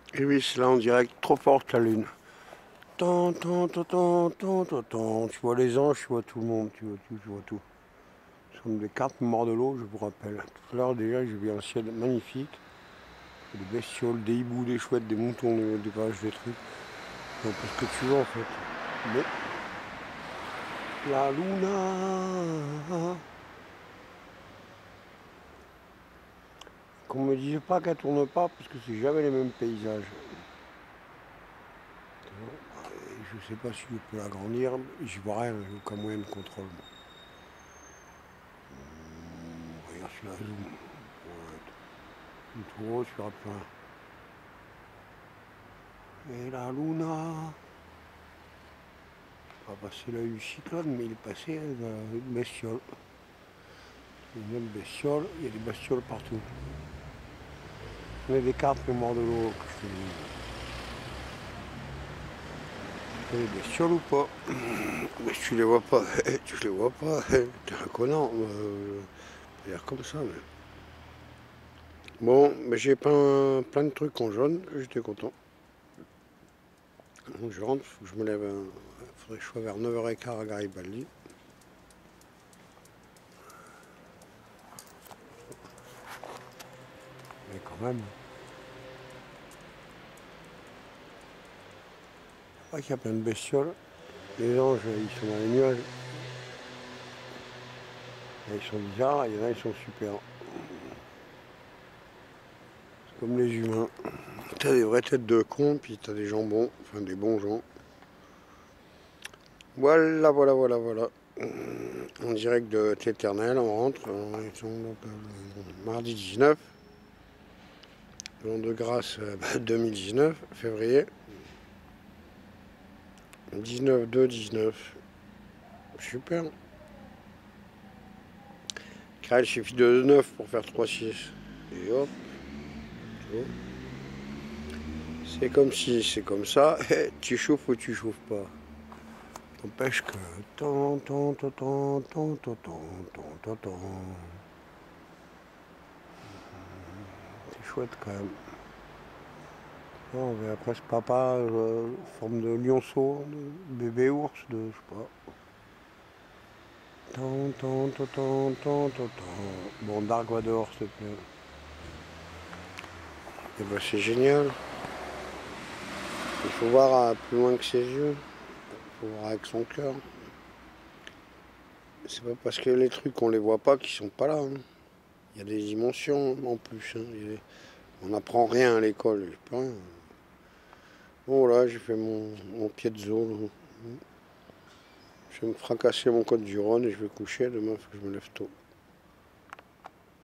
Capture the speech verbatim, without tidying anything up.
Et oui, c'est là en direct, trop forte la lune. Tant, tant, tant, tant, tant, tant, tant. Tu vois les anges, tu vois tout le monde, tu vois tout, tu vois tout. Ce sont des cartes morts de l'eau, je vous rappelle. Tout à l'heure déjà, j'ai vu un ciel magnifique. Des bestioles, des hiboux, des chouettes, des moutons, des, des vaches, des trucs. Donc, ce que tu veux en fait. Mais la luna. Qu'on me dise pas qu'elle tourne pas, parce que c'est jamais les mêmes paysages. Et je sais pas si je peux l'agrandir, j'y vois rien, j'ai aucun moyen de contrôle. Regarde sur la zoom. Ouais, tout haut sur un plein. Et la luna. Pas passer l'œil du cyclone, mais il est passé euh, une bestiole. Une autre bestiole, il y a des bestioles partout. On a des cartes mémoire de l'eau que je te dis. Il y a des bestioles ou pas? Mais tu les vois pas, tu les vois pas, t'es un connard. Euh, dire comme ça, mais. Bon, mais j'ai peint plein de trucs en jaune, j'étais content. Donc je rentre, faut que je me lève, il faudrait que je sois vers neuf heures quinze à Garibaldi. Mais quand même, je vois qu'il y a plein de bestioles. Les anges, ils sont dans les nuages. Ils sont bizarres, il y en a, ils sont super. C'est comme les humains. T'as des vraies têtes de cons, puis t'as des gens bons, enfin des bons gens. Voilà, voilà, voilà, voilà. En direct de Téternel, on rentre. Ils sont donc, euh, mardi dix-neuf. L'an de grâce euh, deux mille dix-neuf, février. dix-neuf deux dix-neuf. Super. Car il suffit de neuf pour faire trois six. Et hop. C'est comme si, c'est comme ça. Tu chauffes ou tu chauffes pas. N'empêche que. Tant, tant, tant, tant, tant, tant, tant, tant, tant. C'est chouette quand même. Non, mais après, ce papa, euh, forme de lionceau, de bébé ours, de je sais pas. Tant, tant, tant, tant, tant, tant, tant. Bon, Dark Vador, s'il te plaît. Et ben, c'est génial. Il faut voir plus loin que ses yeux. Il faut voir avec son cœur. C'est pas parce que les trucs, on les voit pas qu'ils sont pas là. Hein. Il y a des dimensions en plus. Hein. Des... On n'apprend rien à l'école. J'ai plus rien. Bon, là, j'ai fait mon, mon pied de zoo. Je vais me fracasser mon code du Rhône et je vais coucher. Demain, il faut que je me lève tôt.